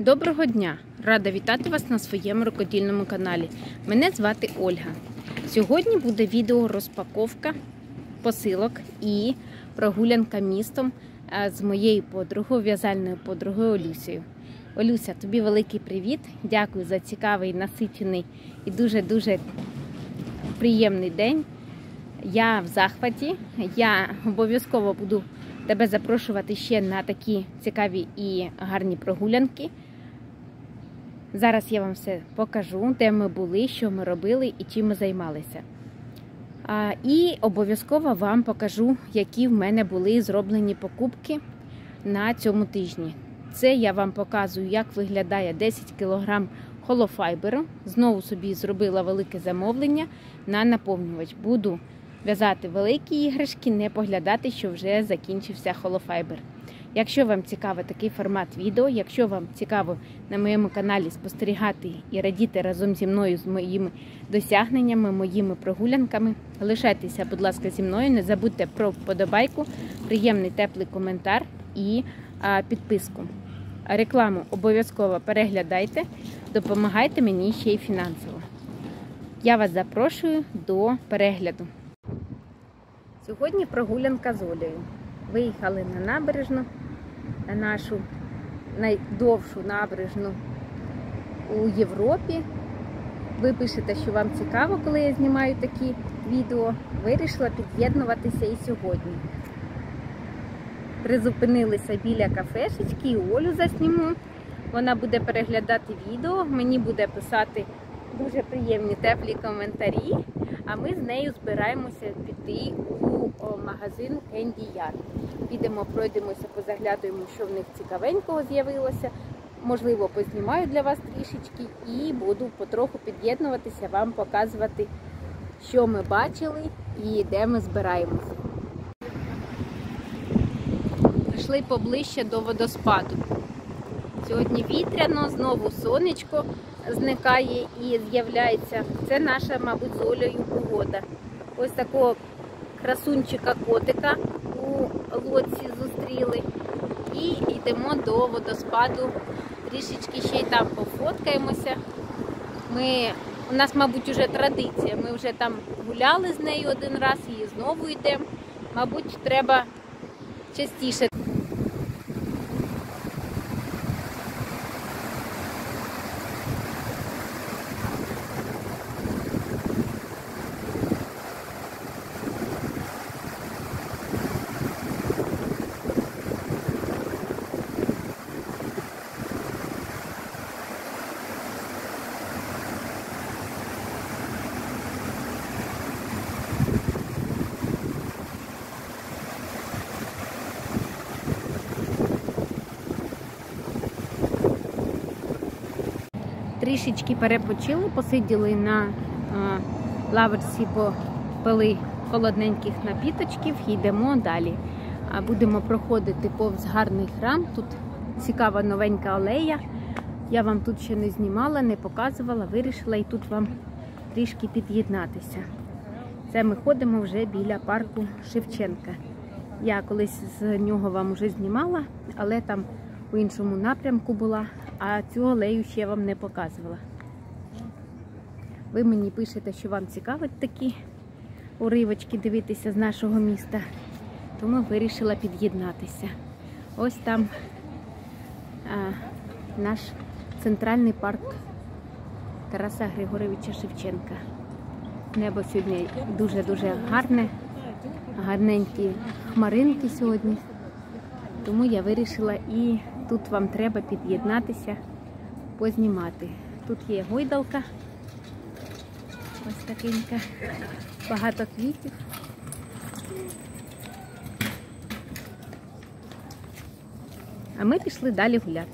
Доброго дня! Рада вітати вас на своєму рукодільному каналі. Мене звати Ольга. Сьогодні буде відео розпаковка посилок і прогулянка містом з моєю подругою, в'язальною подругою Олюсею. Олюся, тобі великий привіт! Дякую за цікавий, насичений і дуже-дуже приємний день. Я в захваті. Я обов'язково буду тебе запрошувати ще на такі цікаві і гарні прогулянки. Зараз я вам все покажу, де ми були, що ми робили і чим ми займалися. І обов'язково вам покажу, які в мене були зроблені покупки на цьому тижні. Це я вам показую, як виглядає 10 кг холофайберу. Знову собі зробила велике замовлення на наповнювач. Буду в'язати великі іграшки, не поглядати, що вже закінчився холофайбер. Якщо вам цікавий такий формат відео, якщо вам цікаво на моєму каналі спостерігати і радіти разом зі мною з моїми досягненнями, моїми прогулянками, лишайтеся, будь ласка, зі мною, не забудьте про вподобайку, приємний теплий коментар і підписку. Рекламу обов'язково переглядайте, допомагайте мені ще й фінансово. Я вас запрошую до перегляду. Сьогодні прогулянка з Олею. Виїхали на набережну, на нашу найдовшу набережну у Європі. Ви пишете, що вам цікаво, коли я знімаю такі відео. Вирішила під'єднуватися і сьогодні. Призупинилися біля кафешечки і Олю засніму. Вона буде переглядати відео, мені буде писати дуже приємні теплі коментарі. А ми з нею збираємося піти у магазин Candy Yard. Підемо, пройдемося, позаглядуємо, що в них цікавенького з'явилося. Можливо, познімаю для вас трішечки і буду потроху під'єднуватися, вам показувати, що ми бачили і де ми збираємося. Прийшли поближче до водоспаду. Сьогодні вітряно, знову сонечко зникає і з'являється. Це наша, мабуть, з Олею погода. Ось такого красунчика-котика у лодці зустріли. І йдемо до водоспаду. Трішечки ще й там пофоткаємося. У нас, мабуть, вже традиція. Ми вже там гуляли з нею один раз і знову йдемо. Мабуть, треба частіше. Трішечки перепочили, посиділи на лавочці, попили холодненьких напіточків і йдемо далі. Будемо проходити повз гарний храм. Тут цікава новенька алея. Я вам тут ще не знімала, не показувала, вирішила і тут вам трішки під'єднатися. Це ми ходимо вже біля парку Шевченка. Я колись з нього вам вже знімала, але там у іншому напрямку була, а цю алею ще вам не показувала. Ви мені пишете, що вам цікавить такі уривочки дивитися з нашого міста, тому вирішила під'єднатися. Ось там наш центральний парк Тараса Григоровича Шевченка. Небо сьогодні дуже-дуже гарне, гарненькі хмаринки сьогодні, тому я вирішила і тут вам треба під'єднатися, познімати. Тут є гойдалка, ось такенька, багато квітів. А ми пішли далі гуляти.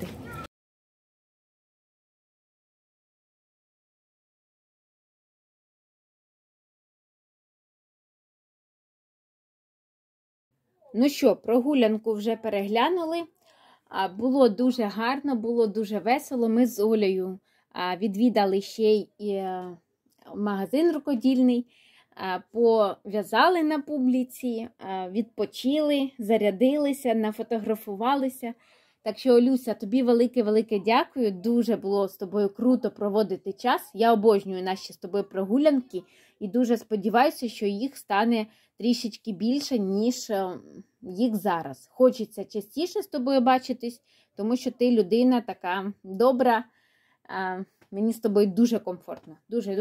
Ну що, прогулянку вже переглянули. Було дуже гарно, було дуже весело. Ми з Олею відвідали ще й магазин рукодільний, пов'язали на публіці, відпочили, зарядилися, нафотографувалися. Так що, Олюся, тобі велике-велике дякую. Дуже було з тобою круто проводити час. Я обожнюю наші з тобою прогулянки і дуже сподіваюся, що їх стане трішечки більше, ніж їх зараз. Хочеться частіше з тобою бачитись, тому що ти людина така добра. Мені з тобою дуже комфортно.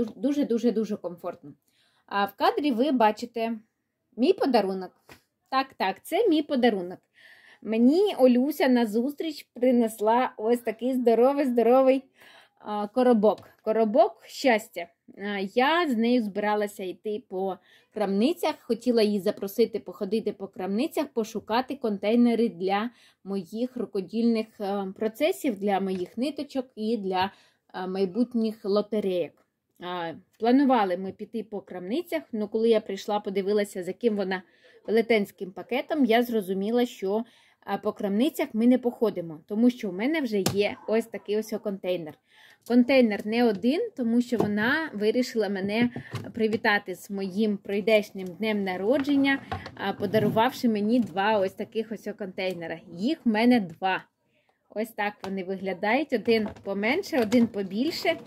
Дуже комфортно. А в кадрі ви бачите мій подарунок. Так, це мій подарунок. Мені Олюся на зустріч принесла ось такий здоровий коробок. Коробок щастя. Я з нею збиралася йти по крамницях, хотіла її запросити походити по крамницях, пошукати контейнери для моїх рукодільних процесів, для моїх ниточок і для майбутніх лотереїк. Планували ми піти по крамницях, але коли я прийшла, подивилася, за яким вона велетенським пакетом, я зрозуміла, що по крамницях ми не походимо, тому що в мене вже є ось такий ось контейнер. Контейнер не один, тому що вона вирішила мене привітати з моїм прийдешнім днем народження, подарувавши мені два ось таких ось контейнера. Їх в мене два. Ось так вони виглядають. Один поменше, один побільше.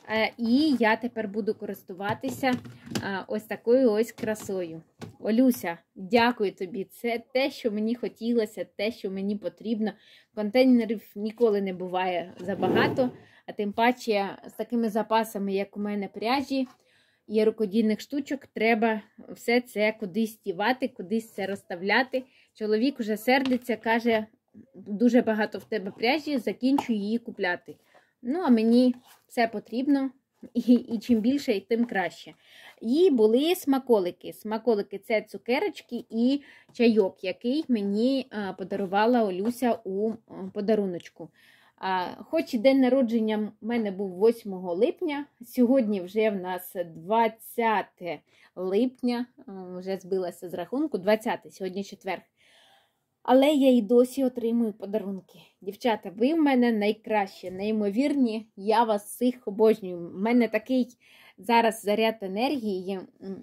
І я тепер буду користуватися ось такою ось красою. Олюся, дякую тобі. Це те, що мені хотілося, те, що мені потрібно. Контейнерів ніколи не буває забагато, а тим паче з такими запасами, як у мене пряжі і рукодільних штучок, треба все це кудись дівати, кудись це розставляти. Чоловік вже сердиться, каже, дуже багато в тебе пряжі, закінчу її купляти. Ну, а мені все потрібно, і чим більше, тим краще. І були смаколики. Смаколики – це цукерочки і чайок, який мені подарувала Олюся у подаруночку. Хоч і день народження в мене був 8 липня, сьогодні вже в нас 20 липня, вже збилася з рахунку, 20, сьогодні четвер. Але я і досі отримую подарунки. Дівчата, ви в мене найкращі, неймовірні. Я вас всіх обожнюю. У мене такий зараз заряд енергії.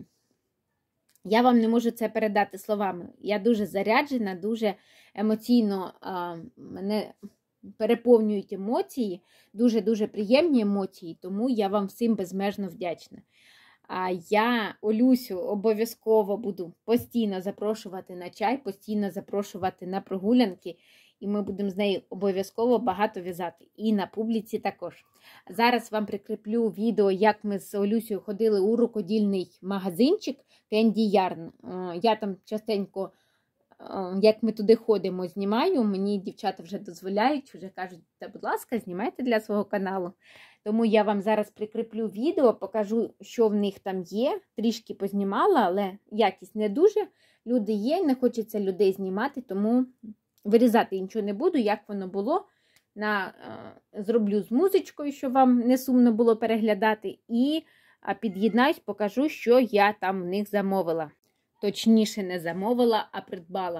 Я вам не можу це передати словами. Я дуже заряджена, дуже емоційно мене переповнюють емоції. Дуже-дуже приємні емоції, тому я вам всім безмежно вдячна. Я Олюсю обов'язково буду постійно запрошувати на чай, постійно запрошувати на прогулянки, і ми будемо з нею обов'язково багато в'язати. І на публіці також. Зараз вам прикріплю відео, як ми з Олюсею ходили у рукодільний магазинчик Candy Yarn. Я там частенько, як ми туди ходимо, знімаю. Мені дівчата вже дозволяють, вже кажуть, та, будь ласка, знімайте для свого каналу. Тому я вам зараз прикріплю відео, покажу, що в них там є. Трішки познімала, але якість не дуже. Люди є, не хочеться людей знімати, тому вирізати нічого не буду, як воно було. Зроблю з музичкою, щоб вам не сумно було переглядати. І під'єднаюсь, покажу, що я там в них замовила. Точніше, не замовила, а придбала.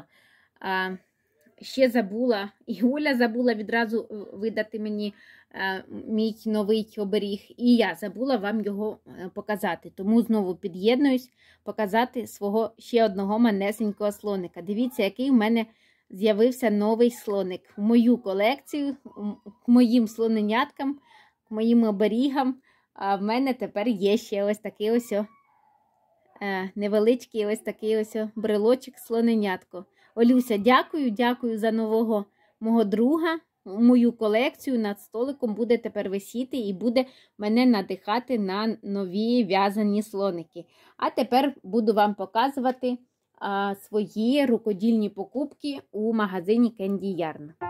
Ще забула, і Оля забула відразу видати мені мій новий оберіг, і я забула вам його показати. Тому знову під'єднуюсь, показати свого ще одного манесенького слоника. Дивіться, який в мене з'явився новий слоник. В мою колекцію, к моїм слоненяткам, к моїм оберігам. А в мене тепер є ще ось такий ось невеличкий ось такий ось брелочок слоненятко. Олюся, дякую за нового мого друга. Мою колекцію над столиком буде тепер висіти і буде мене надихати на нові в'язані слоники. А тепер буду вам показувати свої рукодільні покупки у магазині Candy Yarn.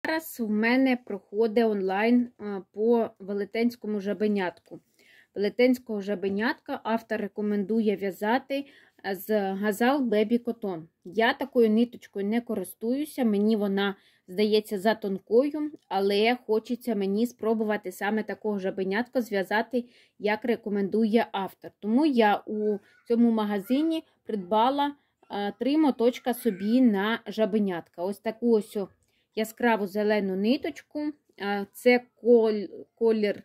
Зараз в мене проходить онлайн по велетенському жабенятку. Велетенського жабенятка автор рекомендує в'язати з Газал Baby Cotton. Я такою ниточкою не користуюся, мені вона здається за тонкою, але хочеться мені спробувати саме такого жабенятка зв'язати, як рекомендує автор. Тому я у цьому магазині придбала 3 моточка собі на жабенятка. Ось таку ось яскраву зелену ниточку, це колір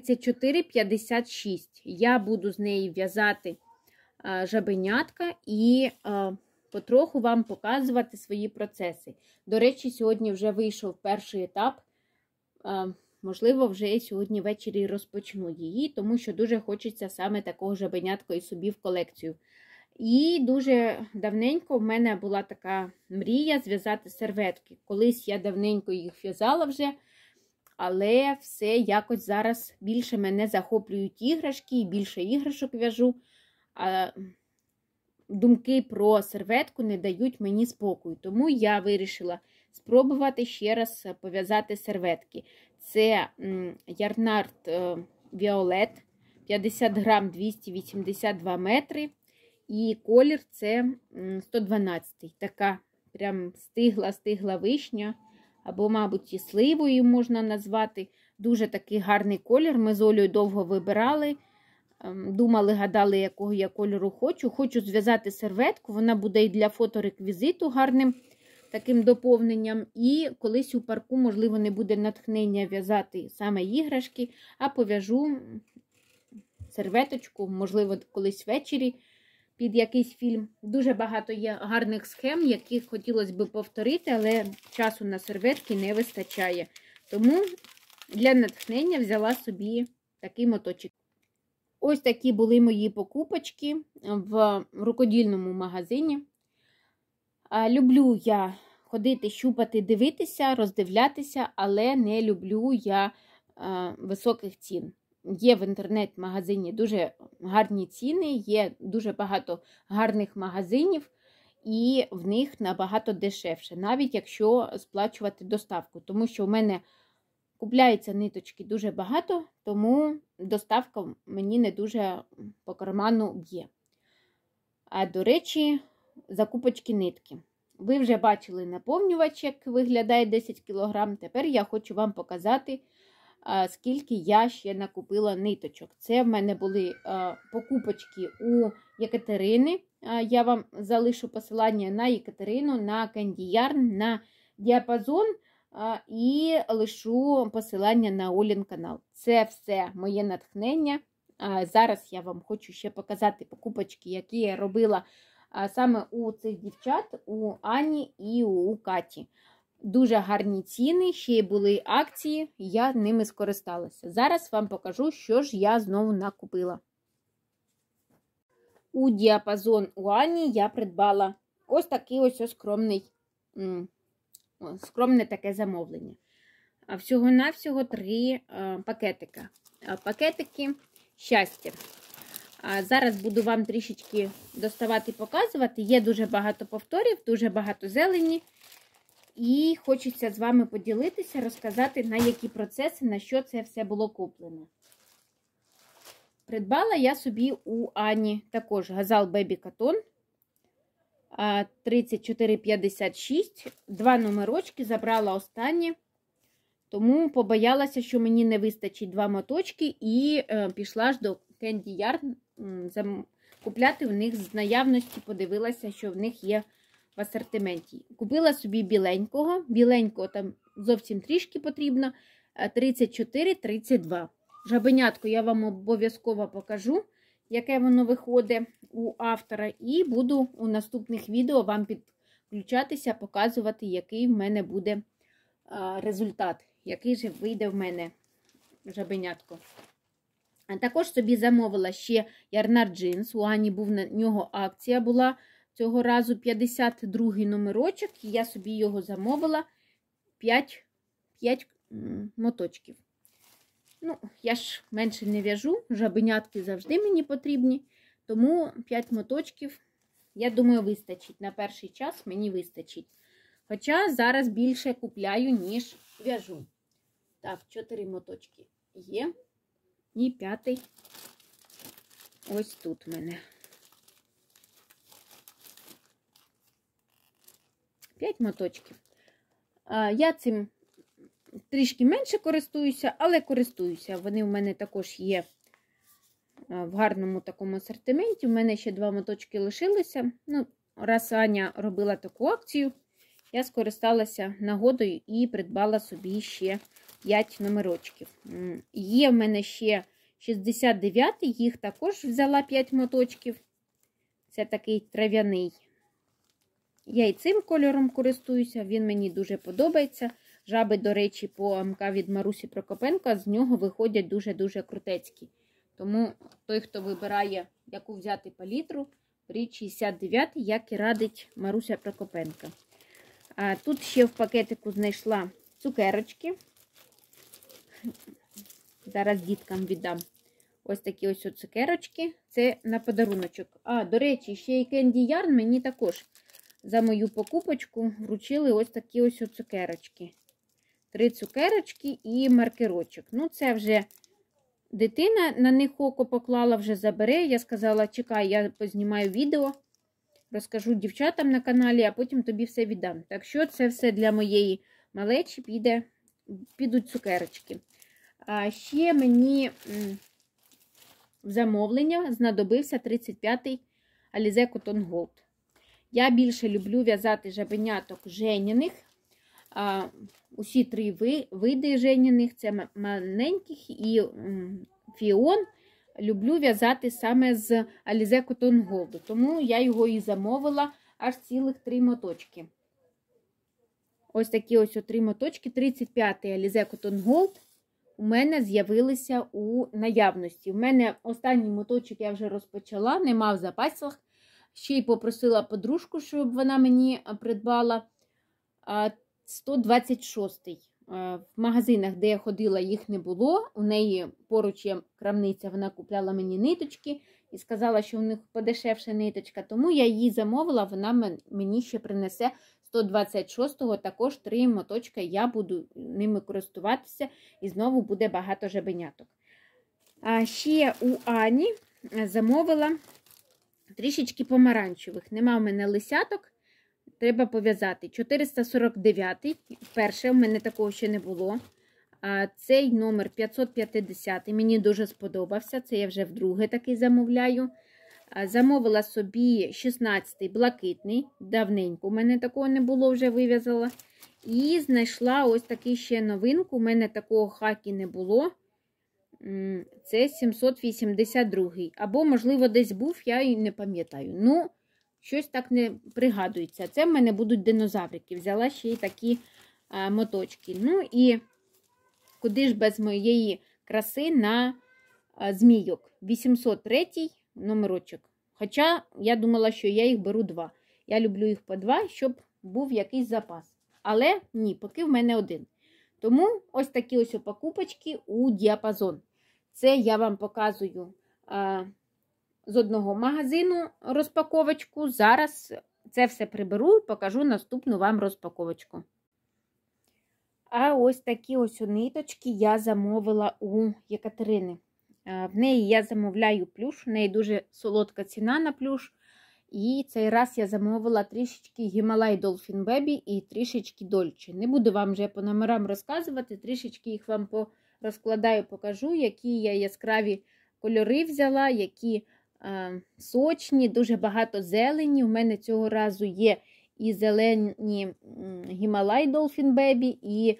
3456. Я буду з неї в'язати жабенятка і потроху вам показувати свої процеси. До речі, сьогодні вже вийшов перший етап. Можливо, вже сьогодні ввечері розпочну її, тому що дуже хочеться саме такого жабенятка і собі в колекцію. І дуже давненько в мене була така мрія зв'язати серветки. Колись я давненько їх в'язала вже, але все якось зараз більше мене захоплюють іграшки і більше іграшок в'яжу. А думки про серветку не дають мені спокою. Тому я вирішила спробувати ще раз пов'язати серветки. Це Ярнард Violet, 50 грам, 282 метри. І колір це 112. Така прям стигла вишня, або, мабуть, і сливою можна назвати. Дуже такий гарний колір. Ми з Олею довго вибирали. Думали, гадали, якого я кольору хочу. Хочу зв'язати серветку, вона буде і для фотореквізиту гарним таким доповненням. І колись у парку, можливо, не буде натхнення в'язати саме іграшки, а пов'яжу серветочку, можливо, колись ввечері під якийсь фільм. Дуже багато є гарних схем, які хотілося б повторити, але часу на серветки не вистачає. Тому для натхнення взяла собі такий моточок. Ось такі були мої покупочки в рукодільному магазині. Люблю я ходити, щупати, дивитися, роздивлятися, але не люблю я високих цін. Є в інтернет-магазині дуже гарні ціни, є дуже багато гарних магазинів, і в них набагато дешевше, навіть якщо сплачувати доставку. Тому що в мене купляється ниточки дуже багато, тому доставка мені не дуже по карману б'є. А, до речі, закупочки нитки. Ви вже бачили наповнювач, як виглядає 10 кг. Тепер я хочу вам показати, скільки я ще накупила ниточок. Це в мене були покупочки у Єкатерини. Я вам залишу посилання на Єкатерину, на Candy Yarn, на Діапазон і лишу посилання на Олін канал. Це все моє натхнення. Зараз я вам хочу ще показати покупочки, які я робила саме у цих дівчат, у Ані і у Каті. Дуже гарні ціни, ще й були акції, я ними скористалася. Зараз вам покажу, що ж я знову накупила. У Діапазон у Ані я придбала ось такий ось скромне таке замовлення. Всього-навсього 3 пакетика. Пакетики щастя. Зараз буду вам трішечки доставати, показувати. Є дуже багато повторів, дуже багато зелені. І хочеться з вами поділитися, розказати, на які процеси, на що це все було куплено. Придбала я собі у Ані також Газал Baby Cotton 3456. 2 номерочки, забрала останні. Тому побоялася, що мені не вистачить 2 моточки, і пішла ж до Candy Yarn купляти в них з наявності, подивилася, що в них є в асортименті. Купила собі біленького. Біленького там зовсім трішки потрібно. 34-32. Жабенятко я вам обов'язково покажу, яке воно виходить у автора. І буду у наступних відео вам підключатися, показувати, який в мене буде результат. Який же вийде в мене жабенятко. А також собі замовила ще Ярнард джинс. У Ані був на нього акція була. Цього разу 52-й номерочок, і я собі його замовила 5 моточків. Ну, я ж менше не в'яжу, жабенятки завжди мені потрібні, тому 5 моточків, я думаю, вистачить. На перший час мені вистачить. Хоча зараз більше купляю, ніж в'яжу. Так, 4 моточки є. І 5-й ось тут в мене. 5 моточків. Я цим трішки менше користуюся, але користуюся. Вони в мене також є в гарному такому асортименті. У мене ще 2 моточки лишилися. Ну, раз Аня робила таку акцію, я скористалася нагодою і придбала собі ще 5 номерочків. Є в мене ще 69-й, їх також взяла 5 моточків. Це такий трав'яний. Я і цим кольором користуюся, він мені дуже подобається. Жаби, до речі, по АМК від Марусі Прокопенко, з нього виходять дуже-дуже крутецькі. Тому той, хто вибирає, яку взяти палітру, беріть 69, як і радить Маруся Прокопенко. Тут ще в пакетику знайшла цукерочки. Зараз діткам віддам. Ось такі ось цукерочки. Це на подаруночок. До речі, ще й Candy Yarn мені також за мою покупочку вручили ось такі ось цукерочки. 3 цукерочки і маркерочок. Ну, це вже дитина на них око поклала, вже забере. Я сказала, чекай, я познімаю відео, розкажу дівчатам на каналі, а потім тобі все віддам. Так що це все для моєї малечі підуть цукерочки. А ще мені в замовлення знадобився 35-й Alize Cotton Gold. Я більше люблю в'язати жабеняток женяних. Усі 3 види женяних, це маленьких і фіон, люблю в'язати саме з Alize Cotton Gold. Тому я його і замовила аж цілих 3 моточки. Ось такі ось 3 моточки. 35-й Alize Cotton Gold у мене з'явилися у наявності. У мене останній моточок я вже розпочала, нема в запасах. Ще й попросила подружку, щоб вона мені придбала. 126-й. В магазинах, де я ходила, їх не було. У неї поруч є крамниця, вона купляла мені ниточки і сказала, що у них подешевша ниточка. Тому я її замовила, вона мені ще принесе 126-го, також 3 моточка, я буду ними користуватися і знову буде багато жабеняток. А ще у Ані замовила трішечки помаранчевих. Нема в мене лисяток, треба пов'язати. 449-й, вперше, в мене такого ще не було. Цей номер 550, мені дуже сподобався, це я вже вдруге такий замовляю. Замовила собі 16-й блакитний, давненько у мене такого не було, вже вив'язала. І знайшла ось такий ще новинку, у мене такого хакі не було. Це 782-й. Або, можливо, десь був, я і не пам'ятаю. Ну, щось так не пригадується. Це в мене будуть динозаврики. Взяла ще й такі моточки. Ну і куди ж без моєї краси на змійок. 803-й номерочок. Хоча я думала, що я їх беру 2. Я люблю їх по 2, щоб був якийсь запас. Але ні, поки в мене 1. Тому ось такі ось покупочки у діапазон. Це я вам показую з одного магазину розпаковочку. Зараз це все приберу і покажу наступну вам розпаковочку. А ось такі ось ниточки я замовила у Єкатерини. В неї я замовляю плюш, в неї дуже солодка ціна на плюш. І цей раз я замовила трішечки Himalaya Dolphin Baby і трішечки Dolce. Не буду вам вже по номерам розказувати, трішечки їх вам розкладаю, покажу, які я яскраві кольори взяла, які сочні, дуже багато зелені. У мене цього разу є і зелені Himalaya Dolphin Baby, і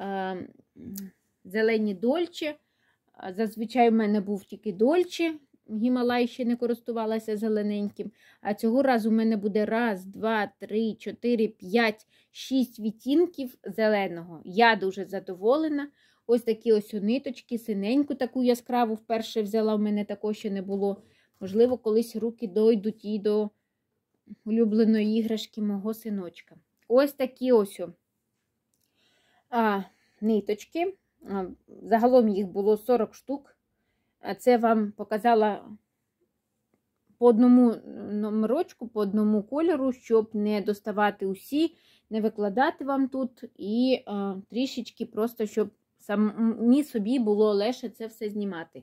зелені Dolce. Зазвичай у мене був тільки Dolce. Гімалай ще не користувалася зелененьким. А цього разу у мене буде 1, 2, 3, 4, 5, 6 відтінків зеленого. Я дуже задоволена. Ось такі ось ниточки, синеньку таку яскраву вперше взяла, у мене такого ще не було. Можливо, колись руки дойдуть і до улюбленої іграшки мого синочка. Ось такі ось ниточки. Загалом їх було 40 штук. Це вам показала по одному номерочку, по одному кольору, щоб не доставати усі, не викладати вам тут і трішечки просто, щоб самі собі було легше це все знімати.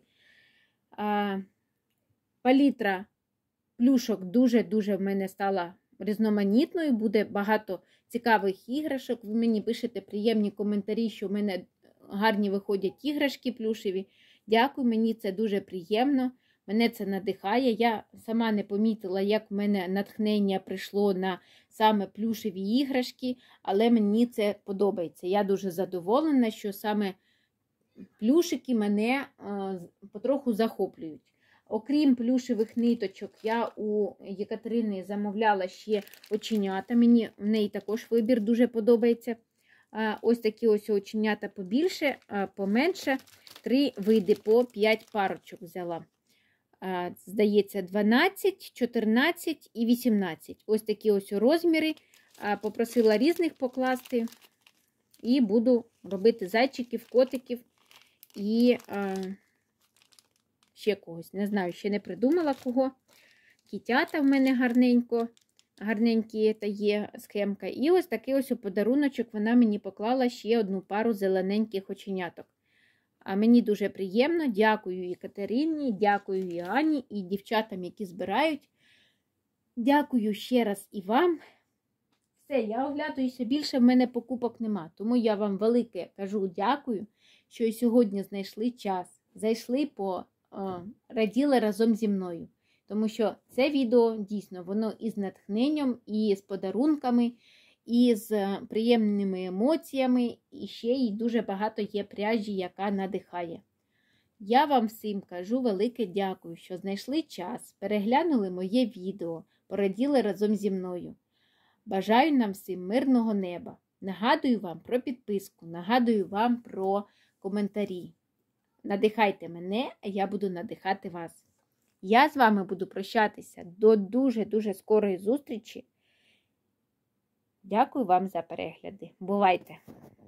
Палітра плюшок дуже-дуже в мене стала різноманітною, буде багато цікавих іграшок. Ви мені пишете приємні коментарі, що в мене гарні виходять іграшки плюшеві. Дякую, мені це дуже приємно, мене це надихає. Я сама не помітила, як в мене натхнення прийшло на саме плюшеві іграшки, але мені це подобається. Я дуже задоволена, що саме плюшики мене потроху захоплюють. Окрім плюшевих ниточок, я у Єкатерини замовляла ще оченята. Мені в неї також вибір дуже подобається. Ось такі ось оченята побільше, поменше. 3 види по 5 парочок взяла. Здається, 12, 14 і 18. Ось такі ось розміри. Попросила різних покласти. І буду робити зайчиків, котиків і ще когось. Не знаю, ще не придумала кого. Кітята в мене гарненькі та є схемка. І ось такий ось у подаруночок вона мені поклала ще одну пару зелененьких оченяток. А мені дуже приємно. Дякую і Катерині, дякую і Ані, і дівчатам, які збирають. Дякую ще раз і вам. Все, я оглядаюся, більше в мене покупок нема. Тому я вам велике кажу дякую, що і сьогодні знайшли час. Зайшли, раділи разом зі мною. Тому що це відео, дійсно, воно і з натхненням, і з подарунками, і з приємними емоціями, і ще й дуже багато є пряжі, яка надихає. Я вам всім кажу велике дякую, що знайшли час, переглянули моє відео, пораділи разом зі мною. Бажаю нам всім мирного неба. Нагадую вам про підписку, нагадую вам про коментарі. Надихайте мене, а я буду надихати вас. Я з вами буду прощатися до дуже-дуже скорої зустрічі. Дякую вам за перегляди. Бувайте!